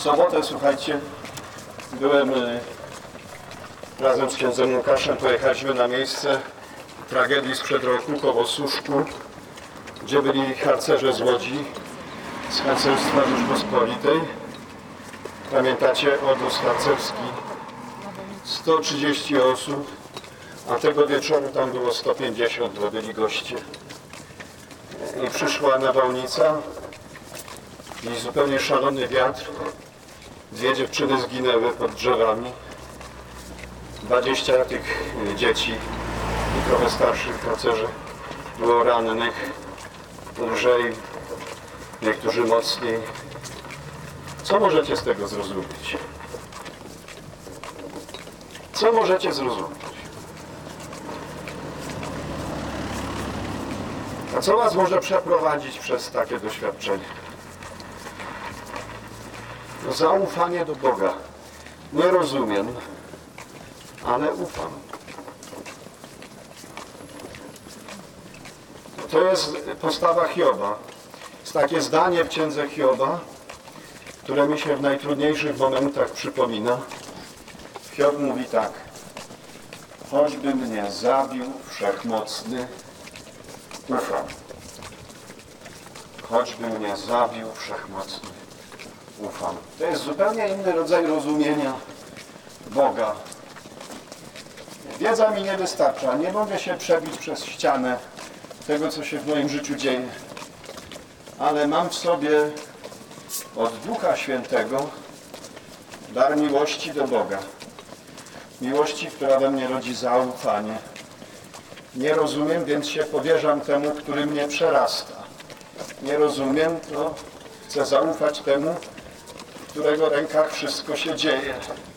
sobotę, słuchajcie, byłem razem z księdzem Łukaszem, pojechaliśmy na miejsce tragedii sprzed roku, koło Suszku, gdzie byli harcerze z Łodzi, z Harcerstwa Rzeczpospolitej. Pamiętacie, obóz harcerski, 130 osób, a tego wieczoru tam było 150, bo byli goście. I przyszła nawałnica i zupełnie szalony wiatr. 2 dziewczyny zginęły pod drzewami. 20 tych dzieci i trochę starszych harcerzy było rannych, lżej, niektórzy mocniej. Co możecie z tego zrozumieć? Co możecie zrozumieć? A co was może przeprowadzić przez takie doświadczenie? No, zaufanie do Boga. Nie rozumiem, ale ufam. To jest postawa Hioba. Jest takie zdanie w księdze Hioba, które mi się w najtrudniejszych momentach przypomina. Hiob mówi tak: choćby mnie zabił Wszechmocny, ufam. Choćby mnie zabił Wszechmocny, ufam. To jest zupełnie inny rodzaj rozumienia Boga. Wiedza mi nie wystarcza. Nie mogę się przebić przez ścianę tego, co się w moim życiu dzieje. Ale mam w sobie od Ducha Świętego dar miłości do Boga. Miłości, która we mnie rodzi zaufanie. Nie rozumiem, więc się powierzam temu, który mnie przerasta. Nie rozumiem, to chcę zaufać temu, w którego rękach wszystko się dzieje.